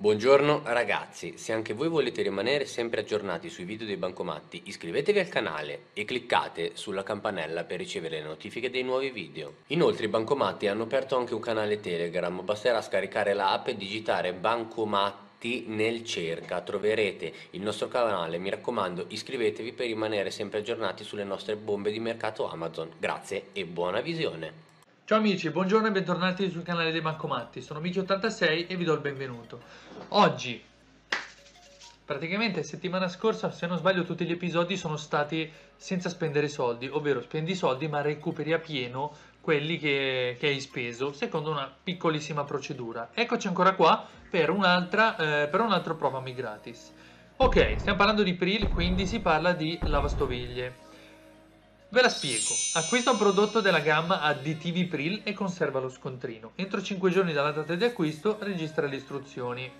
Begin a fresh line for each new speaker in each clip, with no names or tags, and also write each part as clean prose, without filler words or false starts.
Buongiorno ragazzi, se anche voi volete rimanere sempre aggiornati sui video dei Bancomatti, iscrivetevi al canale e cliccate sulla campanella per ricevere le notifiche dei nuovi video. Inoltre i Bancomatti hanno aperto anche un canale Telegram, basterà scaricare l'app e digitare Bancomatti nel cerca, troverete il nostro canale, mi raccomando iscrivetevi per rimanere sempre aggiornati sulle nostre bombe di mercato Amazon. Grazie e buona visione!
Ciao amici, buongiorno e bentornati sul canale dei Bancomatti. Sono Miki86 e vi do il benvenuto. Oggi, praticamente settimana scorsa, se non sbaglio, tutti gli episodi sono stati senza spendere soldi, ovvero spendi soldi ma recuperi a pieno quelli che hai speso, secondo una piccolissima procedura. Eccoci ancora qua per un altro Provami gratis. Ok, stiamo parlando di Pril, quindi si parla di lavastoviglie. Ve la spiego. Acquista un prodotto della gamma Additivi Pril e conserva lo scontrino. Entro 5 giorni dalla data di acquisto registra le istruzioni.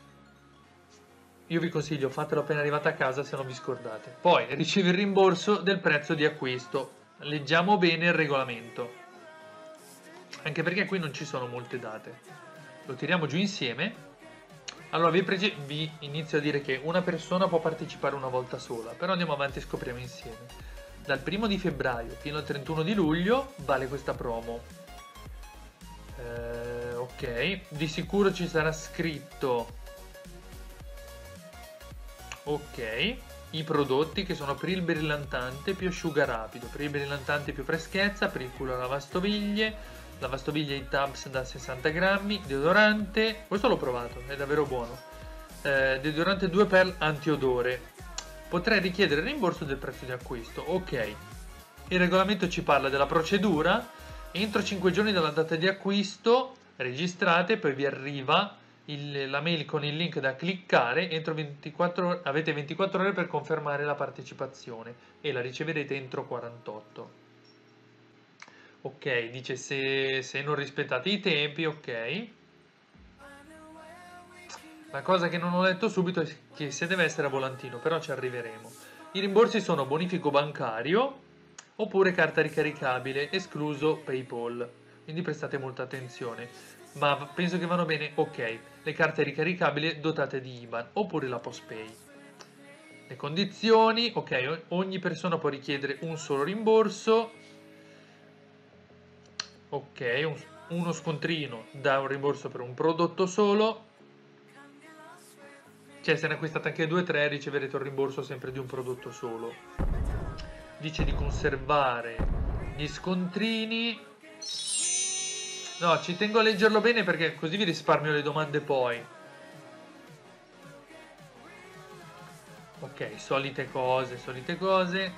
Io vi consiglio, fatelo appena arrivate a casa se non vi scordate. Poi ricevi il rimborso del prezzo di acquisto. Leggiamo bene il regolamento. Anche perché qui non ci sono molte date. Lo tiriamo giù insieme. Allora vi inizio a dire che una persona può partecipare una volta sola, però andiamo avanti e scopriamo insieme. Dal 1 di febbraio fino al 31 di luglio vale questa promo. Ok, di sicuro ci sarà scritto ok, i prodotti che sono Pril brillantante più asciuga rapido, Pril brillantante più freschezza, Pril culo lavastoviglie, lavastoviglie in tabs da 60 grammi, deodorante, questo l'ho provato, è davvero buono, deodorante 2 per antiodore. Potrei richiedere il rimborso del prezzo di acquisto. Ok, il regolamento ci parla della procedura. Entro 5 giorni dalla data di acquisto registrate, poi vi arriva la mail con il link da cliccare. Avete 24 ore per confermare la partecipazione e la riceverete entro 48. Ok, dice se non rispettate i tempi, ok. La cosa che non ho letto subito è che se deve essere a volantino, però ci arriveremo. I rimborsi sono bonifico bancario oppure carta ricaricabile, escluso PayPal. Quindi prestate molta attenzione. Ma penso che vanno bene, ok, le carte ricaricabili dotate di IBAN oppure la PostPay. Le condizioni, ok, ogni persona può richiedere un solo rimborso. Ok, uno scontrino dà un rimborso per un prodotto solo. Cioè, se ne acquistate anche 2 o 3 riceverete un rimborso sempre di un prodotto solo. Dice di conservare gli scontrini. No, ci tengo a leggerlo bene perché così vi risparmio le domande poi. Ok, solite cose, solite cose.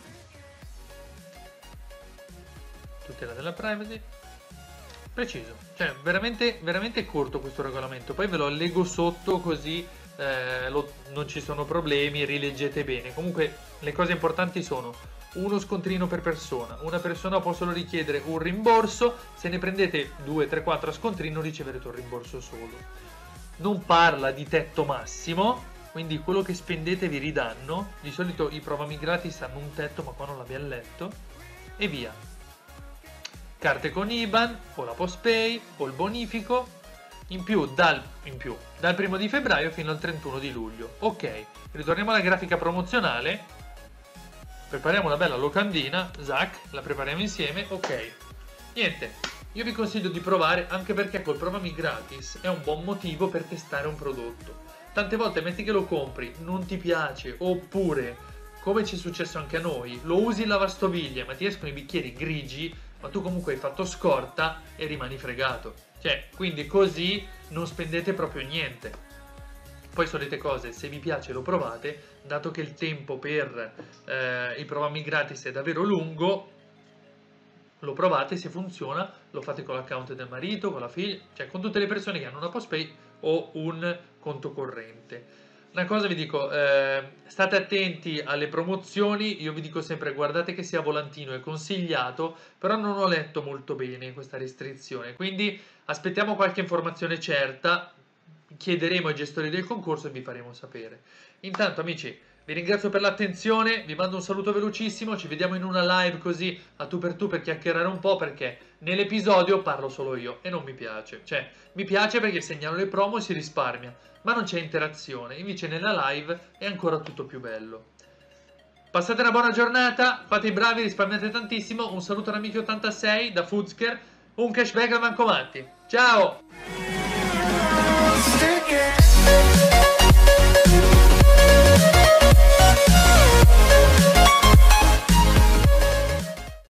Tutela della privacy. Preciso, cioè veramente, veramente corto questo regolamento. Poi ve lo leggo sotto così non ci sono problemi, rileggete bene. Comunque le cose importanti sono uno scontrino per persona, una persona può solo richiedere un rimborso, se ne prendete 2, 3, 4 a scontrino riceverete un rimborso solo. Non parla di tetto massimo, quindi quello che spendete vi ridanno. Di solito i provami gratis hanno un tetto, ma qua non l'abbiamo letto. E via. Carte con IBAN, o la PostPay, o il bonifico. In più dal 1 di febbraio fino al 31 di luglio. Ok, ritorniamo alla grafica promozionale. Prepariamo una bella locandina. Zac, la prepariamo insieme. Ok, niente, io vi consiglio di provare anche perché col Provami gratis è un buon motivo per testare un prodotto. Tante volte metti che lo compri, non ti piace, oppure, come ci è successo anche a noi, lo usi in lavastoviglie ma ti escono i bicchieri grigi, ma tu comunque hai fatto scorta e rimani fregato. Cioè, quindi così non spendete proprio niente. Poi solite cose, se vi piace lo provate, dato che il tempo per i Provami gratis è davvero lungo, lo provate, se funziona, lo fate con l'account del marito, con la figlia, cioè con tutte le persone che hanno una postpay o un conto corrente. Una cosa vi dico, state attenti alle promozioni, io vi dico sempre guardate che sia volantino, è consigliato, però non ho letto molto bene questa restrizione, quindi aspettiamo qualche informazione certa, chiederemo ai gestori del concorso e vi faremo sapere. Intanto amici, Vi ringrazio per l'attenzione, vi mando un saluto velocissimo, ci vediamo in una live così a tu per chiacchierare un po', perché nell'episodio parlo solo io e non mi piace. Cioè, mi piace perché segnalo le promo e si risparmia, ma non c'è interazione. Invece nella live è ancora tutto più bello. Passate una buona giornata, fate i bravi, risparmiate tantissimo. Un saluto all'Amici86 da Foodsker, un cashback al Bancomanti. Ciao!